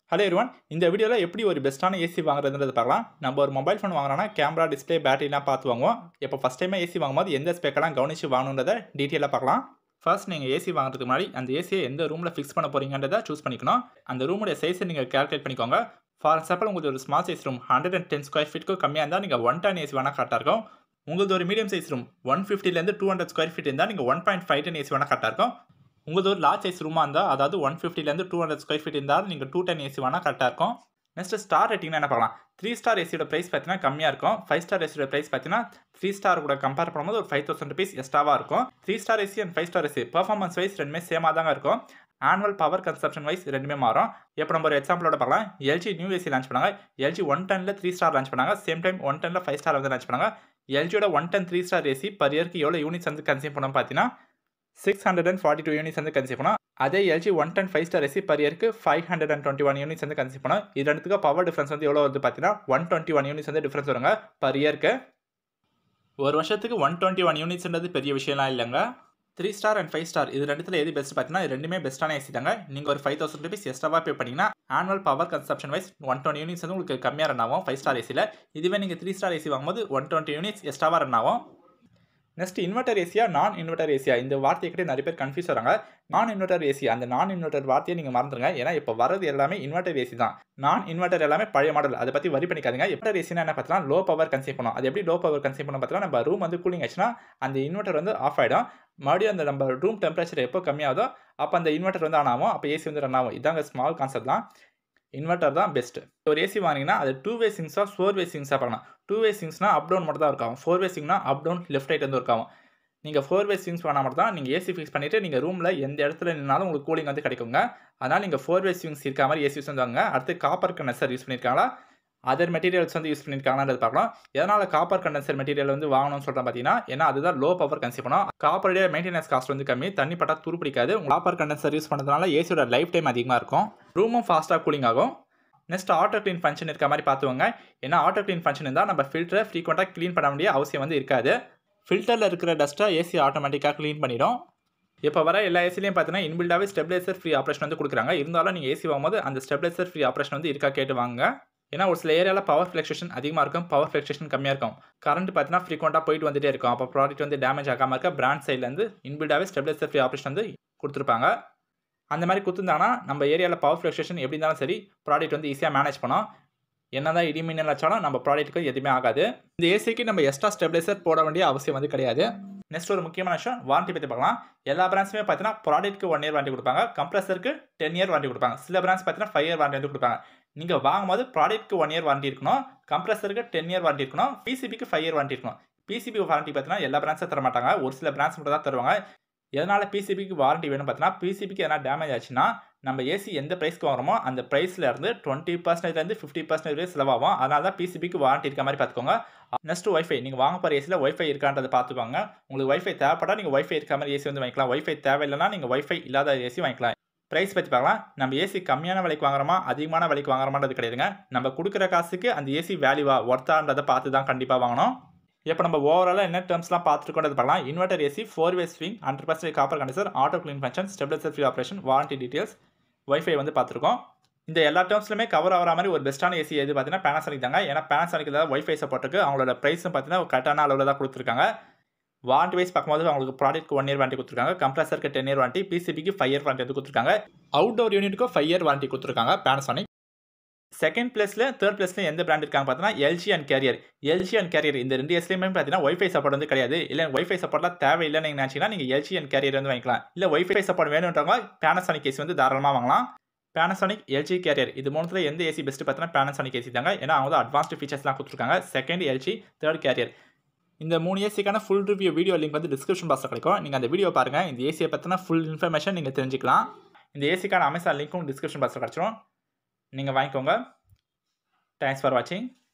Hello everyone, இந்த வீடியோவில் எப்படி ஒரு பெஸ்ட்டான ஏசி வாங்குறதுன்றது பார்க்கலாம். நம்ம ஒரு மொபைல் ஃபோன் வாங்குறோம்னா கேமரா, டிஸ்பிளே, பேட்டரிலாம் பார்த்து வாங்குவோம். இப்போ ஃபஸ்ட் டைமாக ஏசி வாங்கும்போது எந்த ஸ்பெக்கெல்லாம் கவனித்து வாங்கணுன்றதை டீட்டெயிலாக பார்க்கலாம். ஃபர்ஸ்ட் நீங்கள் ஏசி வாங்குறதுக்கு முன்னாடி அந்த ஏசியை எந்த ரூமில் ஃபிக்ஸ் பண்ண போகிறீங்கன்றதை சூஸ் பண்ணிக்கணும். அந்த ரூமுடைய சைஸை நீங்கள் கால்குலேட் பண்ணிக்கோங்க. ஃபார் எக்ஸாம்பிள் உங்களுக்கு ஒரு ஸ்மால் சைஸ் ரூம் 110 ஸ்கொயர் ஃபீட்டுக்கு கம்மியாக இருந்தால் நீங்கள் 110 ஏசி வேணால் கரெக்டாக இருக்கும். உங்களுக்கு ஒரு மீடியம் சைஸ் ரூம் 150லேருந்து 200 ஸ்கொயர் ஃபீட் இருந்தால் நீங்கள் 1.5 ஏசி வேணால் கரெக்டாக இருக்கும். உங்களுக்கு ஒரு லார்ஜ் சைஸ் ரூமாக இருந்தால், அதாவது 150லேருந்து 200 ஸ்கொயர் ஃபீட் இருந்தால் நீங்கள் 210 ஏசி வேணால் கரெக்டாக இருக்கும். நெக்ஸ்ட் ஸ்டார் ரேட்டிங்னா என்ன பார்க்கலாம். 3 ஸ்டார் ஏசியோட ப்ரைஸ் பார்த்தீங்கன்னா கம்மியாக இருக்கும். 5 ஸ்டார் ஏசியோட ப்ரைஸ் பார்த்தீங்கன்னா 3 ஸ்டார் கூட கம்பேர் பண்ணும்போது ஒரு 5000 rupees எக்ஸ்ட்ராவாக இருக்கும். 3 star AC and 5 star AC performance wise ரெண்டுமே சேமாக தாங்க இருக்கும். ஆனுவல் பவர் கன்சப்ஷன் வைஸ் ரெண்டுமே மாறும். இப்போ நம்ம ஒரு எக்ஸாம்பிளோட பார்க்கலாம். எல்ஜி நியூ ஏசி லான்ச் பண்ணாங்க. எல்ஜி 110ல் 3 ஸ்டார் லான்ச் பண்ணாங்க. சேம் டைம் 110ல் 5 ஸ்டார் வந்து லான்ச் பண்ணாங்க. எல்ஜியோட 110 3 ஸ்டார் ஏசி பர் இயர்க்கு எவ்வளோ யூனிட்ஸ் வந்து கன்சியூம் பண்ணோம் பார்த்தீங்கன்னா 642 யூனிட்ஸ் வந்து கன்சியூம் பண்ணோம். அதே எல்ஜி 110 5 ஸ்டார் ஏசி பர் இயர்க்கு 521 யூனிட்ஸ் வந்து கன்சியூம் பண்ணோம். இது ரெண்டுத்துக்கு பவர் டிஃபரன்ஸ் வந்து எவ்வளோ வருது பார்த்தீங்கன்னா 121 யூனிட்ஸ் வந்து டிஃபரன்ஸ் வருங்க பர் இயர்க்கு. ஒரு வருஷத்துக்கு 121 யூனிட்ஸ்ன்றது பெரிய விஷயம்லாம் இல்லைங்க. 3 ஸ்டார் அண்ட் 5 ஸ்டார் இது ரெண்டுத்தில் எது பெஸ்ட் பார்த்தீங்கன்னா ரெண்டுமே பெஸ்ட்டான ஏசி தாங்க. நீங்கள் ஒரு 5000 rupees எக்ஸ்ட்ராவாக பே பண்ணிங்கன்னா annual power consumption wise 120 units வந்து உங்களுக்கு கம்மியாக ரன் ஆகும் 5 ஸ்டார் ஏசியில். இதுவே நீங்கள் 3 ஸ்டார் ஏசி வாங்கும்போது 120 யூனிட்ஸ் எக்ஸ்ட்ராவாக ரன் ஆகும். நெக்ஸ்ட் இன்வெர்டர் ஏசியா நான் இன்வெர்டர் ஏசியா, இந்த வார்த்தையை கிட்டே நிறைய பேர் கன்ஃபியூஸ் வராங்க. நான் இன்வெர்டர் ஏசி, அந்த நான் இன்வெர்டர் வார்த்தையை நீங்கள் மறந்துடுங்க. ஏன்னா இப்போ வரது எல்லாமே இன்வெர்டர் ஏசி தான். நான் இன்வெர்டர் எல்லாமே பழைய மாடல், அதை பற்றி வரி பண்ணிக்காதீங்க. இன்வெர்டர் ஏசினா என்ன பார்த்தீங்கன்னா லோ பவர் கன்சியூம் பண்ணும். அது எப்படி லோ பவர் கன்சியூம் பண்ண பார்த்தீங்கன்னா நம்ம ரூம் வந்து கூலிங் ஆச்சுன்னா அந்த இன்வெர்டர் வந்து ஆஃப் ஆகிடும். மறுபடியும் அந்த நம்ம ரூம் டெம்பரேச்சர் எப்போ கம்மியாகுதோ அப்போ அந்த இன்வெர்டர் வந்து ஆன் ஆகும். அப்போ ஏசி வந்து ரன் ஆகும். இதாங்க ஸ்மால் கான்செப்ட் தான். இன்வெர்டர் தான் பெஸ்ட். ஒரு ஏசி வாங்கினீங்கன்னா அது 2 வே சிங்ஸாக 4 வே சிங்ஸாக பார்க்கலாம். 2 வே சிங்ஸ்னா அப் டவுன் மட்டும் தான் இருக்கும். 4 வே சிங்னா அப் டவுன் லெஃப்ட் ரைட் வந்து இருக்கும். நீங்கள் 4 வே ஸ்விங்ஸ் பண்ணால் மட்டும் தான் நீங்கள் ஏசி ஃபிக்ஸ் பண்ணிவிட்டு நீங்கள் ரூமில் எந்த இடத்துல நின்னாலும் உங்களுக்கு கூலிங் வந்து கிடைக்குங்க. அதனால் நீங்கள் 4 வே ஸ்விங்ஸ் இருக்க மாதிரி ஏசி யூஸ் பண்ணுவாங்க. அடுத்து காப்பர் கண்டென்சர் யூஸ் பண்ணியிருக்காங்களா, அதர் மெட்டீரியல்ஸ் வந்து யூஸ் பண்ணியிருக்காங்கன்றது பார்க்கலாம். எதனால் காப்பர் கண்டென்சர் மெட்டீரியல் வந்து வாங்கணும்னு சொல்கிறேன் பார்த்தீங்கன்னா, ஏன்னா அதுதான் லோ பவர் கன்சியூம் பண்ணும். காப்பருடைய மெயின்டெனன்ஸ் காஸ்ட் வந்து கம்மி, தண்ணி பட்டா துரு பிடிக்காது. காப்பர் கண்டென்சர் யூஸ் பண்ணுறதுனால ஏசியோட லைஃப் டைம் அதிகமாக இருக்கும். ரூமும் ஃபாஸ்ட்டாக கூலிங் ஆகும். நெக்ஸ்ட் ஆட்டோ க்ளீன் ஃபங்க்ஷன் இருக்க மாதிரி பார்த்துவோங்க. ஏன்னா ஆட்டோ க்ளீன் ஃபங்க்ஷன் இருந்தால் நம்ம ஃபில்டரை ஃப்ரீக்வெண்ட்டாக க்ளீன் பண்ண வேண்டிய அவசியம் வந்து இருக்காது. ஃபில்டரில் இருக்கிற டஸ்ட்டை ஏசி ஆட்டோமேட்டிக்காக க்ளீன் பண்ணிடும். இப்போ வர எல்லா ஏசிலையும் பார்த்தீங்கன்னா இன்பில்டாகவே ஸ்டெபிலைசர் ஃப்ரீ ஆப்ரேஷன் வந்து கொடுக்குறாங்க. இருந்தாலும் நீங்கள் ஏசி வாங்கும்போது அந்த ஸ்டெபிலைசர் ஃப்ரீ ஆப்ரேஷன் வந்து இருக்கா கேட்டு வாங்க. ஏன்னா ஒரு சில ஏரியாவில் பவர் ஃப்ளக்சுவேஷன் அதிகமாக இருக்கும், பவர் ஃப்ளக்சுவேஷன் கம்மியாக இருக்கும். கரண்ட் பார்த்தீங்கன்னா ஃப்ரீக்வெண்ட்டாக போயிட்டு வந்துட்டே இருக்கும். அப்போ ப்ராடக்ட் வந்து டேமேஜ் ஆகாமல் இருக்க பிராண்ட் சைட்லேருந்து இன்பில்டாகவே ஸ்டெபிலைசர் ஃப்ரீ ஆப்ரேஷன் வந்து கொடுத்துருப்பாங்க. அந்த மாதிரி கொடுத்துருந்தாங்கன்னா நம்ம ஏரியாவில் பவர் ஃப்ளக்சுவேஷன் எப்படி இருந்தாலும் சரி ப்ராடக்ட் வந்து ஈஸியாக மேனேஜ் பண்ணோம். என்னதான் இடி மின்னல் வச்சாலும் நம்ம ப்ராடக்ட்டுக்கு எதுவுமே ஆகாது. இந்த ஏசிக்கு நம்ம எக்ஸ்ட்ரா ஸ்டெபிலைசர் போட வேண்டிய அவசியம் வந்து கிடையாது. நெக்ஸ்ட் ஒரு முக்கியமான விஷயம் வாரண்டி பற்றி பார்க்கலாம். எல்லா பிராண்ட்ஸுமே பார்த்தீங்கன்னா ப்ராடக்ட்டுக்கு 1 இயர் வாரண்டி கொடுப்பாங்க, கம்ப்ரஸருக்கு 10 இயர் வாரண்டி கொடுப்பாங்க. சில பிராண்ட்ஸ் பார்த்தீங்கன்னா 5 இயர் வாரண்டி வந்து கொடுப்பாங்க. நீங்கள் வாங்கும்போது ப்ராடக்ட்டுக்கு 1 இயர் வாரண்டி இருக்கணும், கம்ப்ரஸருக்கு 10 இயர் வாரண்டி இருக்கணும், பிசிபிக்கு 5 இயர் வாரண்டி இருக்கணும். பிசிபி வாரண்டி பார்த்தீங்கன்னா எல்லா பிராண்ட்ஸும் தர மாட்டாங்க, ஒரு சில பிராண்ட்ஸ் மட்டும் தான் தருவாங்க. எதனால் பிசிபிக்கு வாரண்டி வேணும் பார்த்தீங்கன்னா பிசிபிக்கு எதனா டேமேஜ் ஆச்சுன்னா நம்ம ஏசி எந்த ப்ரைஸ்க்கு வாங்குறோமோ அந்த ப்ரைஸில் இருந்து 20%லேருந்து 50% செலவாகும். அதனால தான் பிசிபிக்கு வாரண்டி இருக்க மாதிரி பார்த்துக்கோங்க. நெக்ஸ்ட் ஒய்ஃபை, நீங்கள் வாங்க போகிற ஏசியில் ஒய்ஃபை இருக்கான்றதை பார்த்துக்கோங்க. உங்களுக்கு ஒய்ஃபை தேவைப்பட்டால் நீங்கள் ஒய்ஃபை இருக்க மாதிரி ஏசி வந்து வாங்கிக்கலாம். ஒய்ஃபை தேவையில்லைன்னா நீங்கள் ஒய்ஃபை இல்லாத ஏசி வாங்கிக்கலாம். ப்ரைஸ் பற்றி பார்க்கலாம். நம்ம ஏசி கம்மியான விலைக்கு வாங்குறோமா அதிகமான விலைக்கு வாங்குறோமான்றது கிடையாதுங்க. நம்ம கொடுக்குற காசுக்கு அந்த ஏசி வேல்யூவா ஒர்த்தான்றதை பார்த்து தான் கண்டிப்பாக வாங்கணும். இப்போ நம்ம ஓவராலாக என்ன டேர்ம்ஸ்லாம் பார்த்துருக்கோன்றது பார்க்கலாம். Inverter AC 4 way swing 100% copper condenser, auto clean function, stabiliser free operation, warranty details, wifi வந்து பார்த்துருக்கோம். இந்த எல்லா டேர்ம்ஸ்லுமே கவர் ஆகிற மாதிரி ஒரு பெஸ்ட்டான ஏசி எது பார்த்தீங்கன்னா Panasonic தாங்க. ஏன்னா Panasonic தான் ஒய்ஃபை சப்போர்ட் இருக்குது. அவங்களோட ப்ரைஸும் பார்த்தீங்கன்னா கரெக்டான அளவில் தான் கொடுத்துருக்காங்க. வாரண்டி வைஸ் பார்க்கும்போது அவங்களுக்கு ப்ராடக்ட்க்கு 1 இயர் வாரண்டி கொடுத்துருக்காங்க, கம்ப்ரஸருக்கு 10 இயர் வாரண்டி, பிசிபிக்கு 5 இயர் வாரண்டி வந்து கொடுத்துருக்காங்க, அவுட்டோர் யூனிட்டுக்கும் 5 இயர் வாரண்டி கொடுத்துருக்காங்க Panasonic. செகண்ட் பிளேஸில் தேர்ட் பிளேஸில் எந்த பிராண்ட் இருக்காங்க பார்த்தீங்கன்னா LG and Carrier. LG and Carrier இந்த ரெண்டு ஏசிலையுமே பார்த்தீங்கன்னா ஒய்ஃபை சப்போர்ட் வந்து கிடையாது. இல்லை ஒய்ஃபை சப்போர்ட்லாம் தேவையில்லைன்னு நீங்கள் நினச்சிங்கன்னா நீங்கள் எல்ஜி அண்ட் கேரியர் வந்து வாங்கிக்கலாம். இல்லை ஒய்ஃபை சப்போர்ட் வேணுன்றவங்க Panasonic ஏசி வந்து தாராளமாக வாங்கலாம். Panasonic, எல்ஜி, கேரியர் இது மூணுத்தில் எந்த ஏசி பெஸ்ட்டு பார்த்தீங்கன்னா Panasonic ஏசி தாங்க. ஏன்னா அவங்க தான் அட்வான்ஸ்டு ஃபீச்சர்ஸ்லாம் கொடுத்துருக்காங்க. Second LG, third Carrier. இந்த 3 ஏசிக்கான ஃபுல் ரிவ்யூ வீடியோ லிங்க் வந்து டிஸ்கிரிப்ஷன் பாக்ஸில் கிடைக்கும். நீங்கள் அந்த வீடியோ பாருங்கள். இந்த ஏசியை பற்றின ஃபுல் இன்ஃபர்மேஷன் நீங்கள் தெரிஞ்சுக்கலாம். இந்த ஏசிக்கான அமேசான் லிங்க்கும் டிஸ்கிரிப்ஷன் பாக்ஸில் கிடச்சிரும், நீங்கள் வாங்கிக்கோங்க. Thanks for watching.